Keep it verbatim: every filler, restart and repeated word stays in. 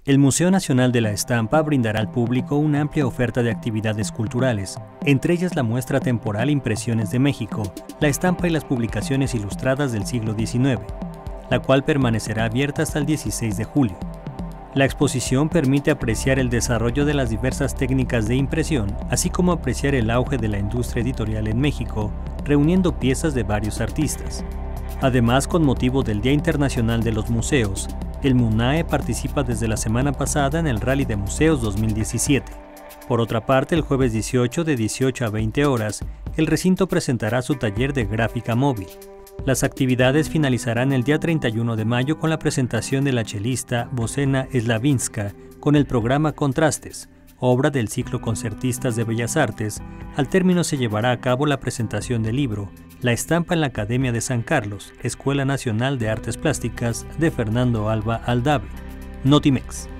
El Museo Nacional de la Estampa brindará al público una amplia oferta de actividades culturales, entre ellas la muestra temporal Impresiones de México, la estampa y las publicaciones ilustradas del siglo diecinueve, la cual permanecerá abierta hasta el dieciséis de julio. La exposición permite apreciar el desarrollo de las diversas técnicas de impresión, así como apreciar el auge de la industria editorial en México, reuniendo piezas de varios artistas. Además, con motivo del Día Internacional de los Museos, el MUNAE participa desde la semana pasada en el Rally de Museos dos mil diecisiete. Por otra parte, el jueves dieciocho de dieciocho a veinte horas, el recinto presentará su taller de gráfica móvil. Las actividades finalizarán el día treinta y uno de mayo con la presentación de la chelista Bocena Slavinska con el programa Contrastes, obra del ciclo Concertistas de Bellas Artes. Al término se llevará a cabo la presentación del libro La estampa en la Academia de San Carlos, Escuela Nacional de Artes Plásticas, de Fernando Alba Aldave. Notimex.